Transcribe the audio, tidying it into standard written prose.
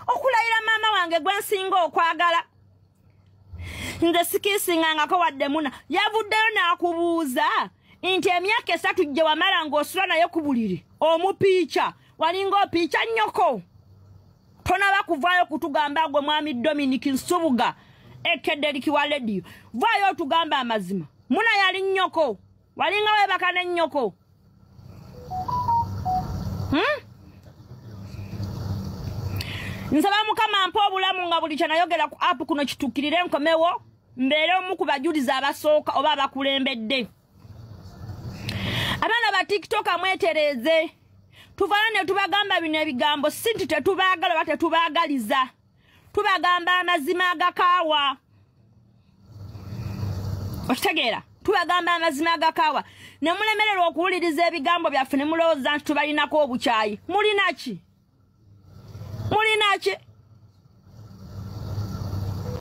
okulayira maama wange gwensinga okwagala nze sikisingangako wadde muna yavuddeyo n'akubuuza nti emyaka 3 gye wamala ng'osula naye ku buliri omupiica walinga opiica nnyoko tonaba kuvaayo kutugamba gwe mwami Dominic Nsubuga Derick wa radio vaayo otugamba amazima muna yali nnyoko walinga webaka ne nnyoko nsaba mukama mpa obulamu nga buli kyanayogera ku app kuno kitukirire nkomewo mbeere omu ku bajuliza abasooka oba abakulembedde abaana ba TikTok amwetereze tuvayo ne tubagamba bino ebigambo si nti tetubaagala oba tetubaagaliza tubagamba amazima agakaawa okitegeera tubagamba amazima agakaawa ne mulemererwa okuwuliriza ebigambo byaffe ne mulowooza nti tubalinako obukyayi mulina ki